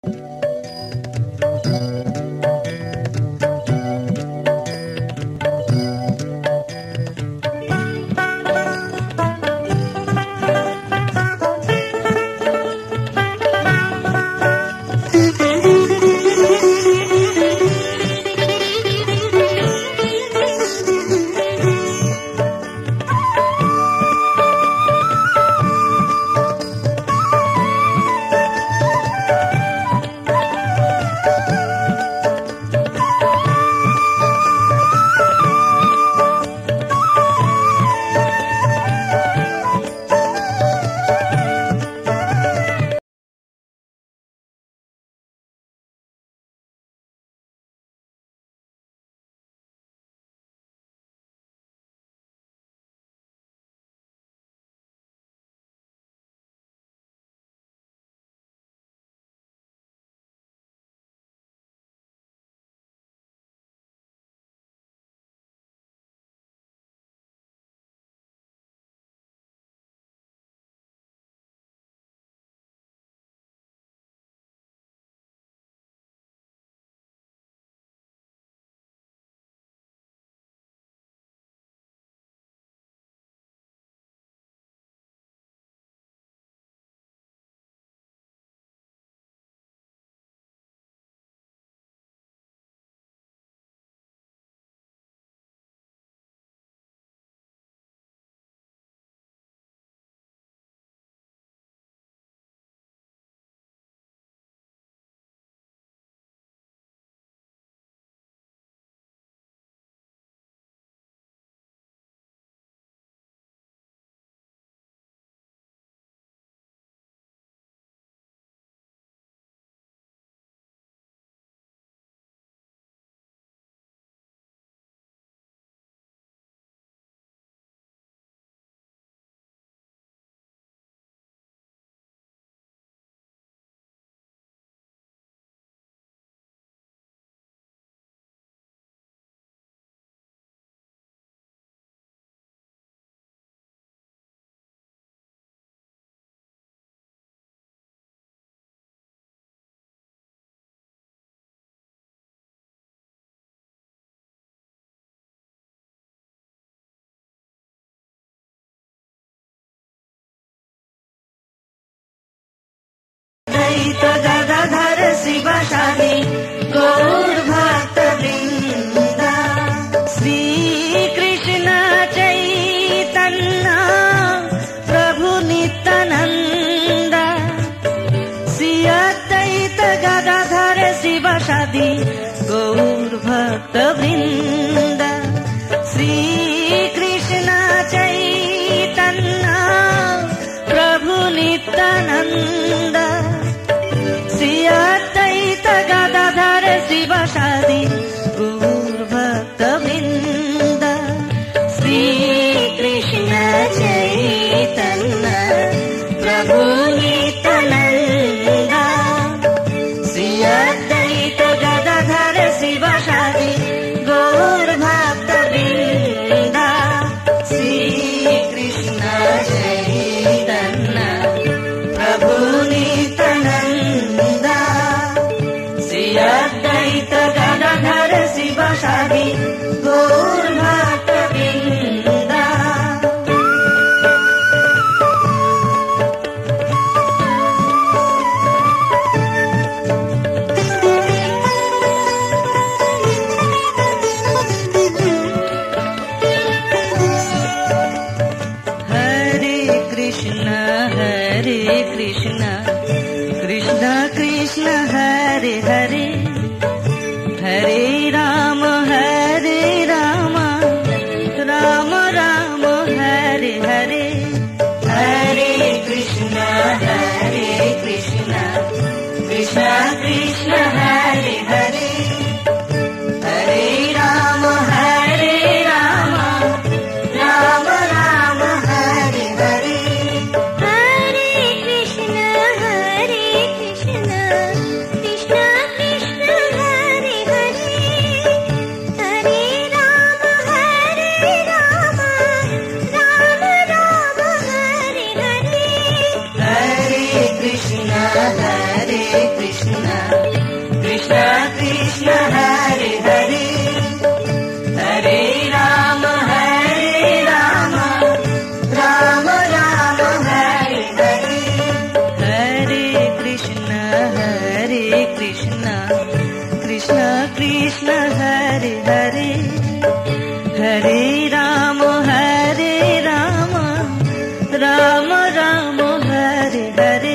गदाधर शिव शादी गौर भक्त वृंद श्री कृष्ण चैतन्य प्रभु नित्यानंद श्री अद्वैत गदाधर शिव शादी गौर भक्त वृंद श्री कृष्ण चैतन्य प्रभु नित्यानंद श्री अद्वैत गदाधर शिव शादी गौर भक्त वृंद श्री कृष्ण चैतन्य प्रभु नित्यानंद श्री अद्वैत गदाधर शिव शादी गौर भक्त वृंद श्री कृष्ण चैतन्य प्रभु नित्यानंद श्री अद्वैत गदाधर शिव शादी गौर भक्त वृंद। हरे कृष्ण कृष्ण कृष्ण हरे हरे हरे राम राम राम हरे हरे हरे कृष्ण कृष्ण कृष्ण हरे हरे हरे राम राम राम हरे हरे Hare Krishna कृष्ण कृष्ण हरे हरे, हरे राम राम राम हरे हरे। हरे कृष्ण कृष्ण कृष्ण हरे हरे, हरे राम राम राम हरे हरे।